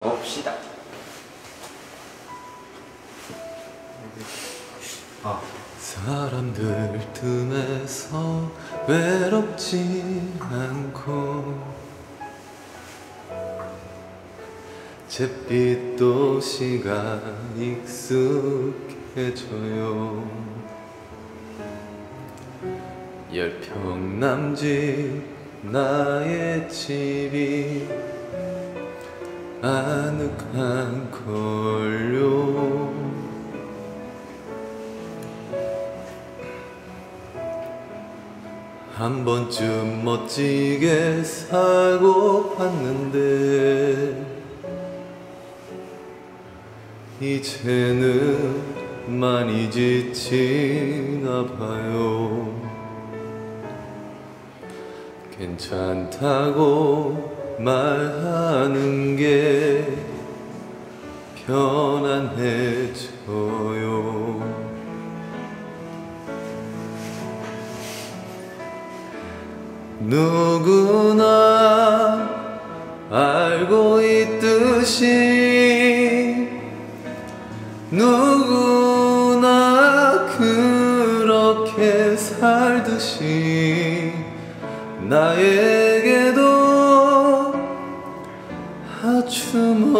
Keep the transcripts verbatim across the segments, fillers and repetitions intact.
봅시다. 아. 사람들 틈에서 외롭지 않고 잿빛 도시가 익숙해져요. 열평 남짓 나의 집이 아늑한걸요. 한 번쯤 멋지게 살고 봤는데 이제는 많이 지치나 봐요. 괜찮다고 말하는 게 편안해져요. 누구나 알고 있듯이 누구나 그렇게 살듯이 나에게도 아주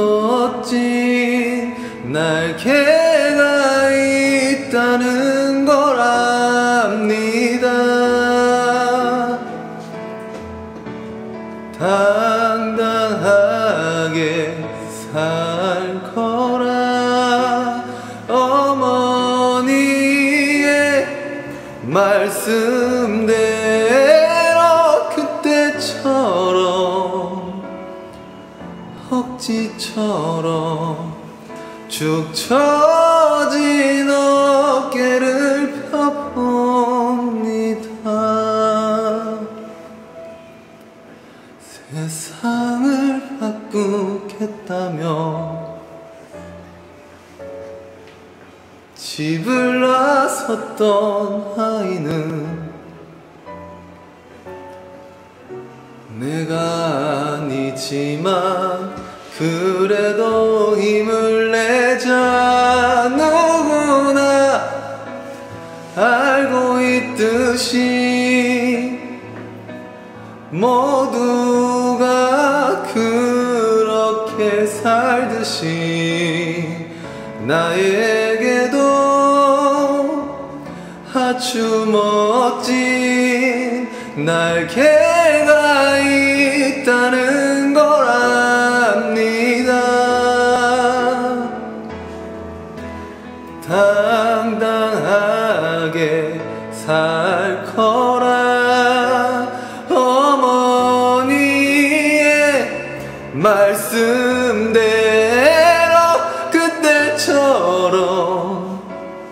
멋진 날개가 있다는 걸 압니다. 당당하게 살 거라 어머니의 말씀대로 그때처럼 억지처럼 축 처진 어깨를 펴봅니다. 세상을 바꾸겠다며 집을 나섰던 아이는 내가 아니지만 그래도 힘을 내자. 누구나 알고 있듯이 모두가 그렇게 살듯이 나에게도 아주 멋진 날개가 있다는 걸 압니다. 당당하게 살 거라 어머니의 말씀대로 그때처럼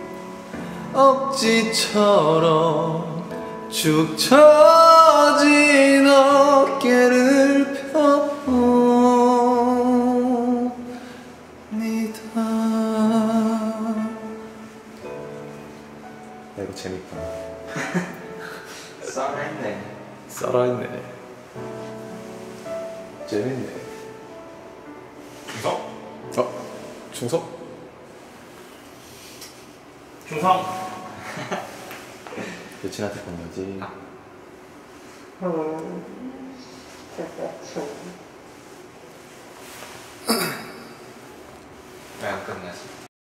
억지처럼 축 처진 어깨를 펴봅니다. 야, 이거 재밌다. 썰했네. 살아있네. 재밌네. 충성? 어? 충성? 충성! 여친한테 본 거지. 아. 왜 안 끝나지?